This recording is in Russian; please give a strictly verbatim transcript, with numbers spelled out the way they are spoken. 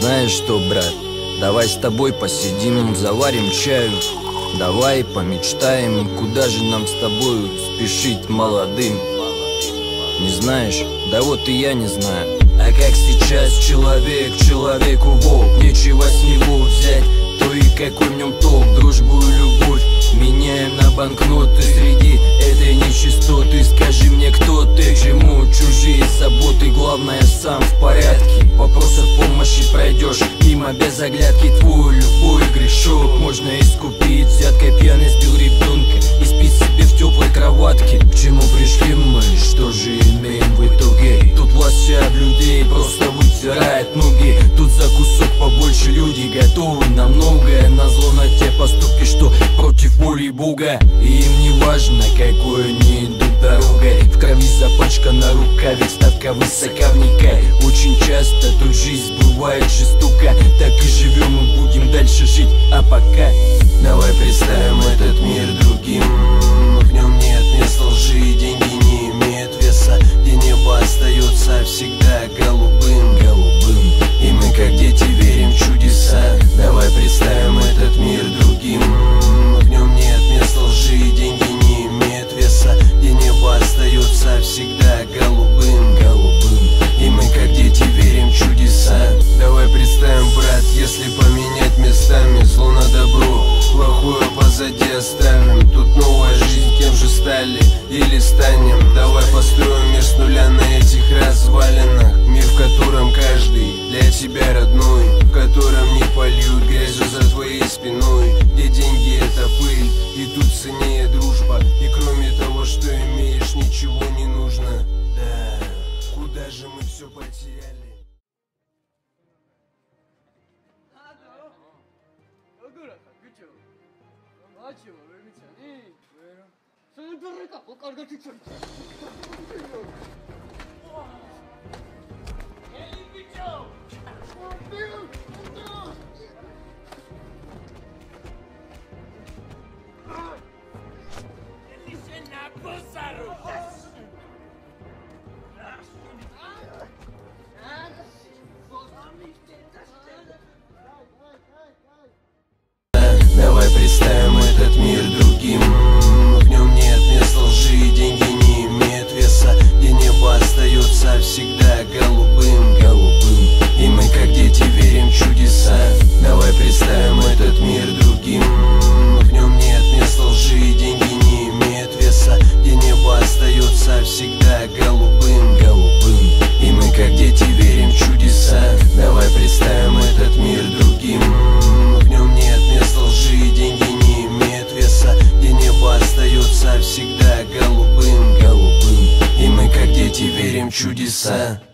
Знаешь что, брат, давай с тобой посидим, заварим чаю. Давай помечтаем, куда же нам с тобою спешить молодым. Не знаешь? Да вот и я не знаю. А как сейчас человек человеку волк, нечего с него взять, то и какой в нем толк. Дружбу и любовь меняем на банкноты среди этой нечистоты. Скажи мне, кто ты, к чему чужие заботы, главное сам в порядке. Вопросов помощи пройдешь мимо без оглядки. Твой любой грешок можно искупить взяткой. Пьяный сбил ребенка и спит себе в теплой кроватке. К чему пришли мы, что же имеем в итоге? Тут власть об людей просто вытирает ноги. Тут за кусок побольше люди готовы на многое. Назло на те поступки, что против воли Бога. И им не важно, какой они идут дорогой. В крови запачкана рука, ведь ставка высока, вникай. Очень часто тут жизнь бывает жестока. Так и живем и будем дальше жить, а пока давай представим этот мир другим. В нем нет места лжи, деньги не имеют веса, где небо остается всегда голубым, голубым. И мы как дети верим в чудеса. Давай представим этот мир другим. В нем нет места лжи, деньги не имеют веса, где небо остается всегда голубым, голубым. И мы как дети верим в чудеса. Давай представим, брат, если поменять местами зло на добро, плохое позади оставим. Тут новая жизнь, кем же стали или станем? Давай построим мир с нуля на этих развалинах. Мир, в котором каждый для тебя родной, в котором не польют грязью за твоей спиной, где деньги это пыль, и тут ценнее дружба. И кроме того, что имеешь, ничего не нужно. Да, куда же мы все потеряли? Давай представим этот мир другим. В нем нет места лжи, деньги не имеют веса, где небо остается всегда голубым, голубым. И мы как дети верим в чудеса. Давай представим этот мир другим. В нем нет места лжи, деньги не имеют веса, где небо остается всегда голубым, голубым. И мы как дети верим в чудеса. Давай представим этот мир другим. В нем нет места лжи, деньги не имеют веса, где небо остается всегда голубым, голубым. И мы как дети верим в чудеса.